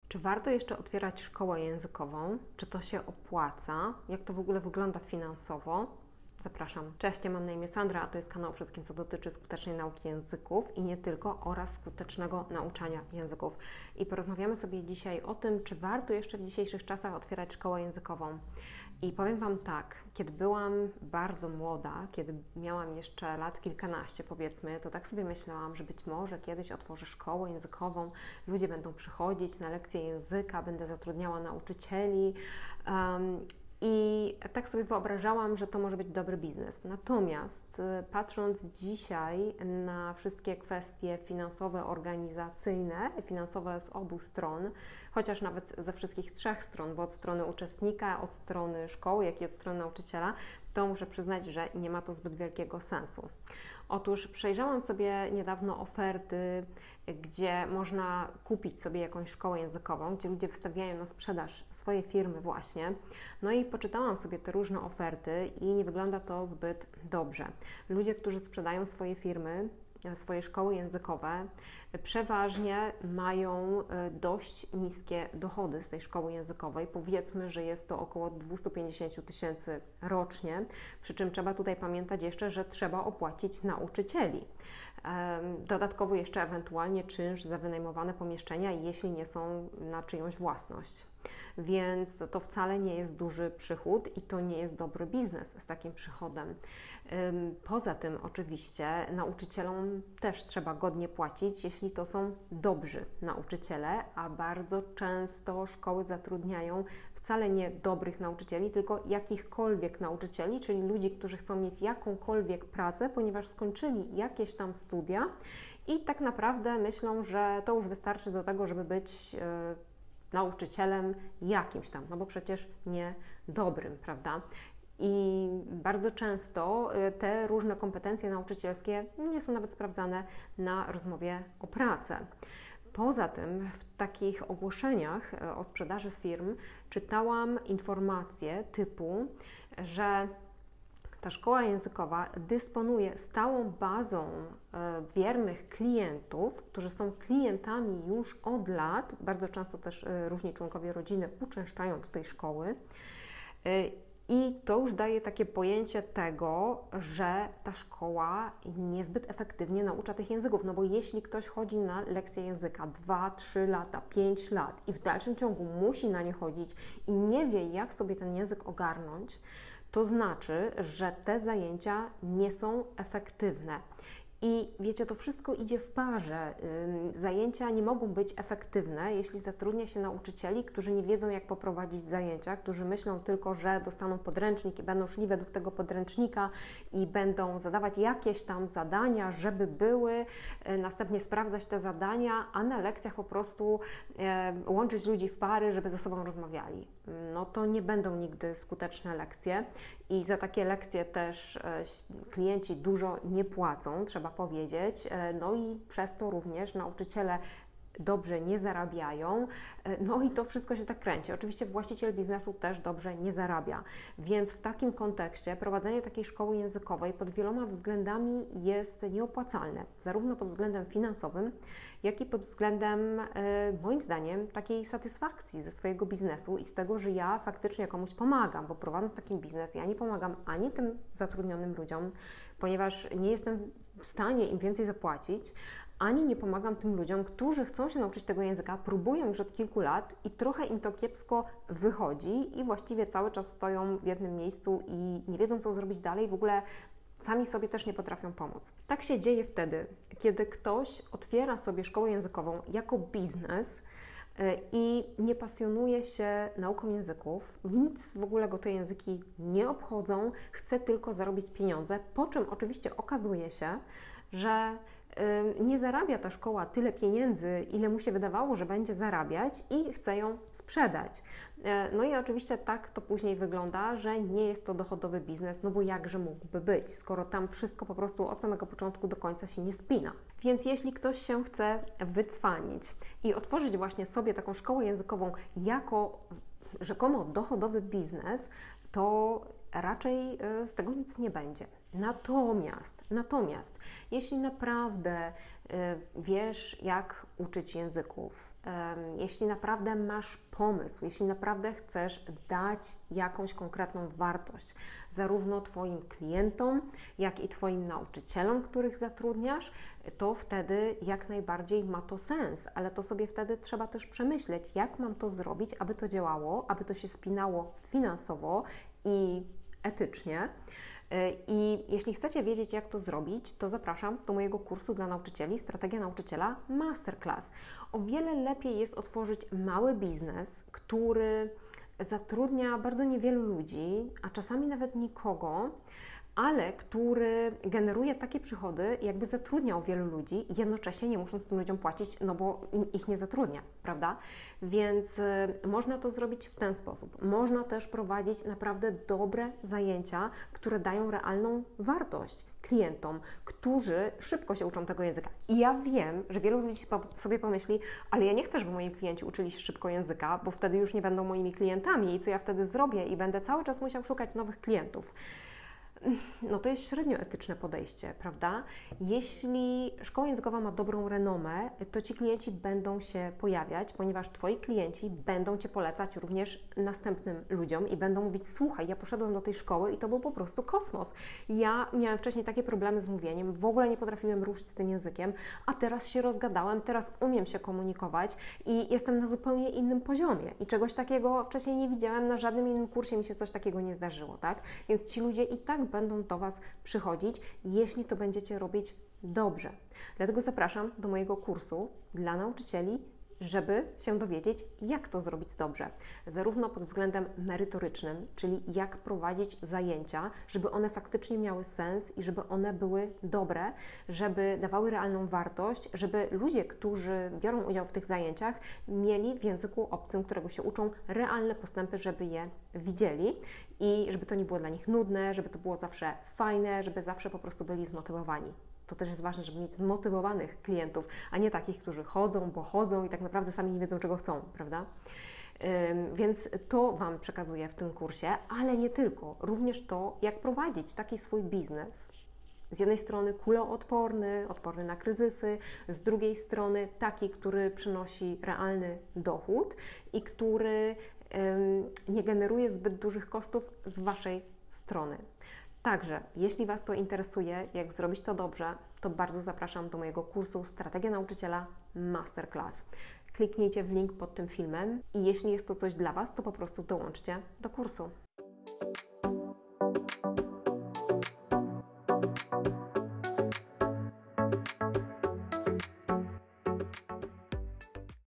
Czy warto jeszcze otwierać szkołę językową? Czy to się opłaca? Jak to w ogóle wygląda finansowo? Zapraszam. Cześć, ja mam na imię Sandra, a to jest kanał o wszystkim, co dotyczy skutecznej nauki języków i nie tylko, oraz skutecznego nauczania języków. I porozmawiamy sobie dzisiaj o tym, czy warto jeszcze w dzisiejszych czasach otwierać szkołę językową. I powiem Wam tak, kiedy byłam bardzo młoda, kiedy miałam jeszcze lat kilkanaście powiedzmy, to tak sobie myślałam, że być może kiedyś otworzę szkołę językową, ludzie będą przychodzić na lekcje języka, będę zatrudniała nauczycieli, i tak sobie wyobrażałam, że to może być dobry biznes. Natomiast patrząc dzisiaj na wszystkie kwestie finansowe, organizacyjne, finansowe z obu stron, chociaż nawet ze wszystkich trzech stron, bo od strony uczestnika, od strony szkoły, jak i od strony nauczyciela, to muszę przyznać, że nie ma to zbyt wielkiego sensu. Otóż przejrzałam sobie niedawno oferty, gdzie można kupić sobie jakąś szkołę językową, gdzie ludzie wystawiają na sprzedaż swoje firmy właśnie. No i poczytałam sobie te różne oferty i nie wygląda to zbyt dobrze. Ludzie, którzy sprzedają swoje firmy, swoje szkoły językowe, przeważnie mają dość niskie dochody z tej szkoły językowej. Powiedzmy, że jest to około 250 tysięcy rocznie, przy czym trzeba tutaj pamiętać jeszcze, że trzeba opłacić nauczycieli. Dodatkowo jeszcze ewentualnie czynsz za wynajmowane pomieszczenia, jeśli nie są na czyjąś własność. Więc to wcale nie jest duży przychód i to nie jest dobry biznes z takim przychodem. Poza tym oczywiście nauczycielom też trzeba godnie płacić, jeśli to są dobrzy nauczyciele, a bardzo często szkoły zatrudniają wcale nie dobrych nauczycieli, tylko jakichkolwiek nauczycieli, czyli ludzi, którzy chcą mieć jakąkolwiek pracę, ponieważ skończyli jakieś tam studia i tak naprawdę myślą, że to już wystarczy do tego, żeby być nauczycielem jakimś tam, no bo przecież nie dobrym, prawda? I bardzo często te różne kompetencje nauczycielskie nie są nawet sprawdzane na rozmowie o pracę. Poza tym w takich ogłoszeniach o sprzedaży firm czytałam informacje typu, że ta szkoła językowa dysponuje stałą bazą wiernych klientów, którzy są klientami już od lat. Bardzo często też różni członkowie rodziny uczęszczają do tej szkoły. I to już daje takie pojęcie tego, że ta szkoła niezbyt efektywnie naucza tych języków. No bo jeśli ktoś chodzi na lekcje języka 2, 3 lata, 5 lat i w dalszym ciągu musi na nie chodzić i nie wie, jak sobie ten język ogarnąć, to znaczy, że te zajęcia nie są efektywne. I wiecie, to wszystko idzie w parze. Zajęcia nie mogą być efektywne, jeśli zatrudnia się nauczycieli, którzy nie wiedzą, jak poprowadzić zajęcia, którzy myślą tylko, że dostaną podręcznik i będą szli według tego podręcznika i będą zadawać jakieś tam zadania, żeby były, następnie sprawdzać te zadania, a na lekcjach po prostu łączyć ludzi w pary, żeby ze sobą rozmawiali. No to nie będą nigdy skuteczne lekcje i za takie lekcje też klienci dużo nie płacą, trzeba powiedzieć, no i przez to również nauczyciele dobrze nie zarabiają, no i to wszystko się tak kręci. Oczywiście właściciel biznesu też dobrze nie zarabia, więc w takim kontekście prowadzenie takiej szkoły językowej pod wieloma względami jest nieopłacalne, zarówno pod względem finansowym, jak i pod względem, moim zdaniem, takiej satysfakcji ze swojego biznesu i z tego, że ja faktycznie komuś pomagam, bo prowadząc taki biznes, ja nie pomagam ani tym zatrudnionym ludziom, ponieważ nie jestem w stanie im więcej zapłacić, ani nie pomagam tym ludziom, którzy chcą się nauczyć tego języka, próbują już od kilku lat i trochę im to kiepsko wychodzi i właściwie cały czas stoją w jednym miejscu i nie wiedzą, co zrobić dalej, w ogóle sami sobie też nie potrafią pomóc. Tak się dzieje wtedy, kiedy ktoś otwiera sobie szkołę językową jako biznes i nie pasjonuje się nauką języków, w nic w ogóle go te języki nie obchodzą, chce tylko zarobić pieniądze, po czym oczywiście okazuje się, że nie zarabia ta szkoła tyle pieniędzy, ile mu się wydawało, że będzie zarabiać i chce ją sprzedać. No i oczywiście tak to później wygląda, że nie jest to dochodowy biznes, no bo jakże mógłby być, skoro tam wszystko po prostu od samego początku do końca się nie spina. Więc jeśli ktoś się chce wycwanić i otworzyć właśnie sobie taką szkołę językową jako rzekomo dochodowy biznes, to raczej z tego nic nie będzie. Natomiast jeśli naprawdę wiesz, jak uczyć języków, jeśli naprawdę masz pomysł, jeśli naprawdę chcesz dać jakąś konkretną wartość zarówno Twoim klientom, jak i Twoim nauczycielom, których zatrudniasz, to wtedy jak najbardziej ma to sens, ale to sobie wtedy trzeba też przemyśleć, jak mam to zrobić, aby to działało, aby to się spinało finansowo i etycznie. I jeśli chcecie wiedzieć, jak to zrobić, to zapraszam do mojego kursu dla nauczycieli Strategia Nauczyciela Masterclass. O wiele lepiej jest otworzyć mały biznes, który zatrudnia bardzo niewielu ludzi, a czasami nawet nikogo, ale który generuje takie przychody, jakby zatrudniał wielu ludzi, jednocześnie nie musząc tym ludziom płacić, no bo ich nie zatrudnia, prawda? Więc można to zrobić w ten sposób. Można też prowadzić naprawdę dobre zajęcia, które dają realną wartość klientom, którzy szybko się uczą tego języka. I ja wiem, że wielu ludzi sobie pomyśli, ale ja nie chcę, żeby moi klienci uczyli się szybko języka, bo wtedy już nie będą moimi klientami i co ja wtedy zrobię i będę cały czas musiał szukać nowych klientów. No to jest średnio etyczne podejście, prawda? Jeśli szkoła językowa ma dobrą renomę, to ci klienci będą się pojawiać, ponieważ Twoi klienci będą Cię polecać również następnym ludziom i będą mówić, słuchaj, ja poszedłem do tej szkoły i to był po prostu kosmos. Ja miałem wcześniej takie problemy z mówieniem, w ogóle nie potrafiłem ruszyć z tym językiem, a teraz się rozgadałem, teraz umiem się komunikować i jestem na zupełnie innym poziomie i czegoś takiego wcześniej nie widziałem, na żadnym innym kursie mi się coś takiego nie zdarzyło, tak? Więc ci ludzie i tak będą do Was przychodzić, jeśli to będziecie robić dobrze. Dlatego zapraszam do mojego kursu dla nauczycieli, żeby się dowiedzieć, jak to zrobić dobrze. Zarówno pod względem merytorycznym, czyli jak prowadzić zajęcia, żeby one faktycznie miały sens i żeby one były dobre, żeby dawały realną wartość, żeby ludzie, którzy biorą udział w tych zajęciach, mieli w języku obcym, którego się uczą, realne postępy, żeby je widzieli i żeby to nie było dla nich nudne, żeby to było zawsze fajne, żeby zawsze po prostu byli zmotywowani. To też jest ważne, żeby mieć zmotywowanych klientów, a nie takich, którzy chodzą, bo chodzą i tak naprawdę sami nie wiedzą, czego chcą, prawda? Więc to Wam przekazuję w tym kursie, ale nie tylko. Również to, jak prowadzić taki swój biznes. Z jednej strony kuloodporny, odporny na kryzysy, z drugiej strony taki, który przynosi realny dochód i który nie generuje zbyt dużych kosztów z Waszej strony. Także, jeśli Was to interesuje, jak zrobić to dobrze, to bardzo zapraszam do mojego kursu Strategia Nauczyciela Masterclass. Kliknijcie w link pod tym filmem i jeśli jest to coś dla Was, to po prostu dołączcie do kursu.